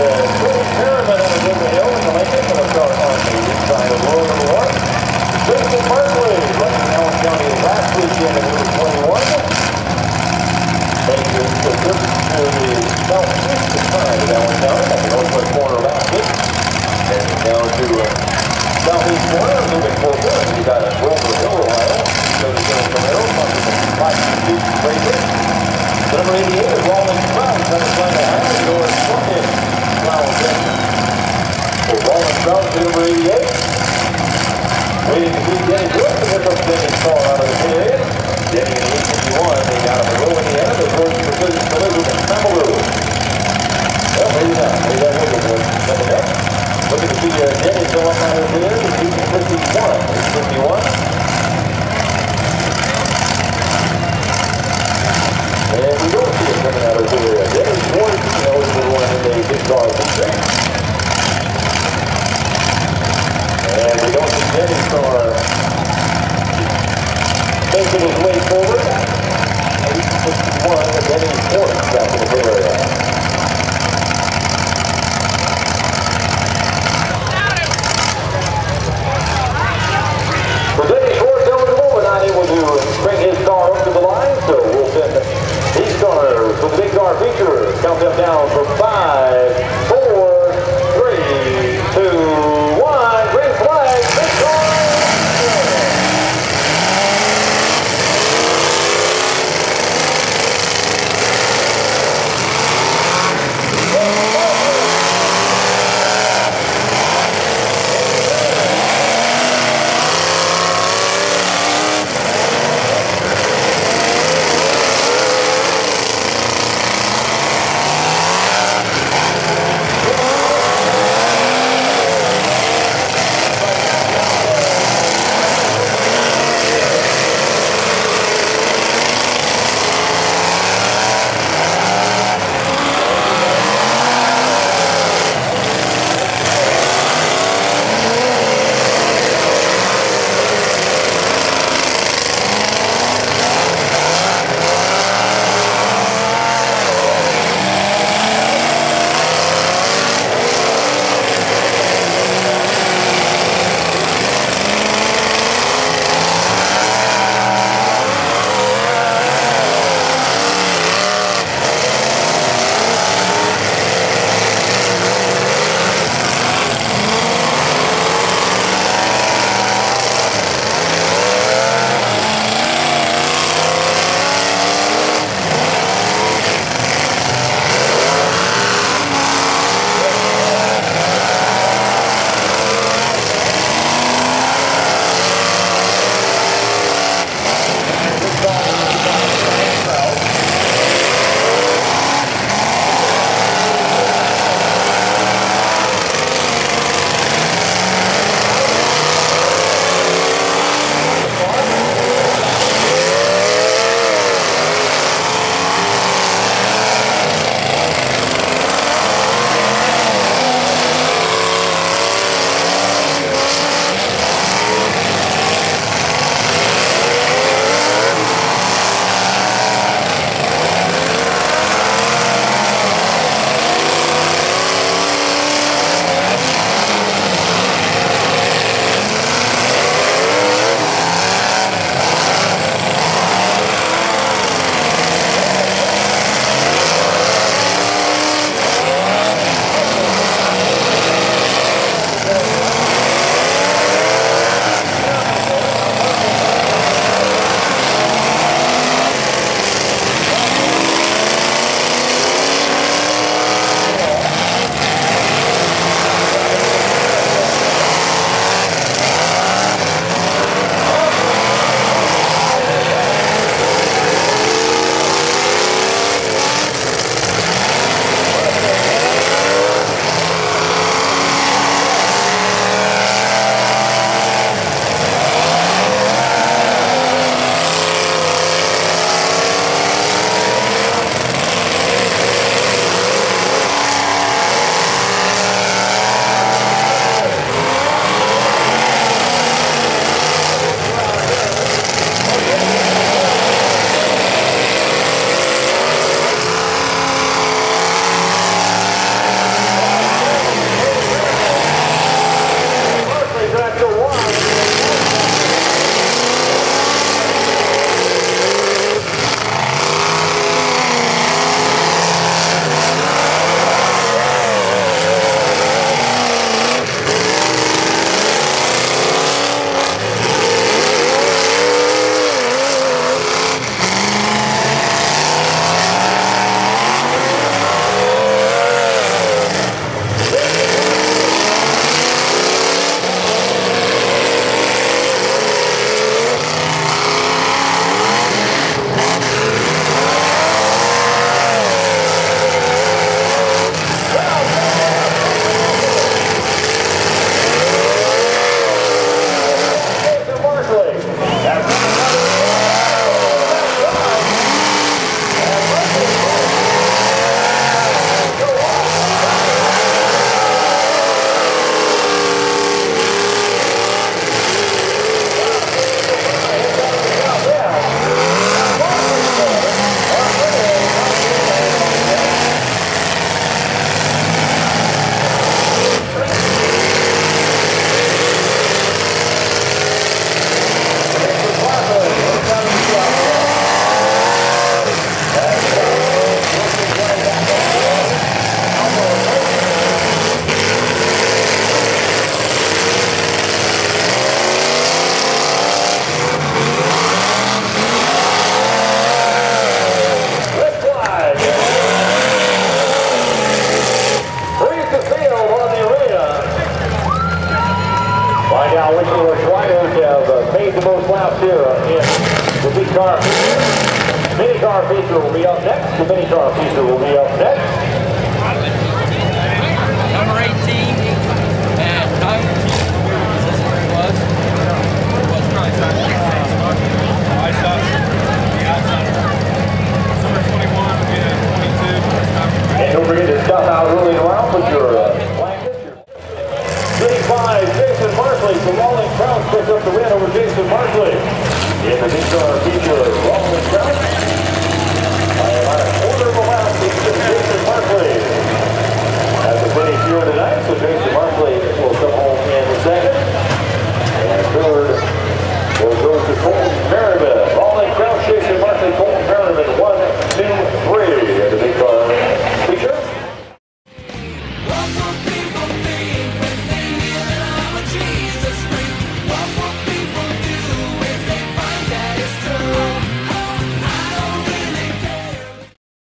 Southeast corner, moving forward, you got a Monroeville, Ohio. So the Joe Camaro, number 88 is Rolling Brown, coming from the highway, door second. For Rolling Brown, number 88. Waiting to see Denny Brooks, and here comes Denny's car out of the pit area. Denny in 851, being out of Monroeville, Indiana, they're going to precision collision in Camelot. Well, maybe not. Maybe that will be coming up. Looking to see Denny go up out of there. He's 51. He's 51. And we don't see it coming out of there. Denny's one, is the one in the big car feature. And we don't see Denny's car making his way forward. He's 51, and Denny's 40. the most laps here in the big car feature. Mini car feature will be up next. The mini car feature will be up next.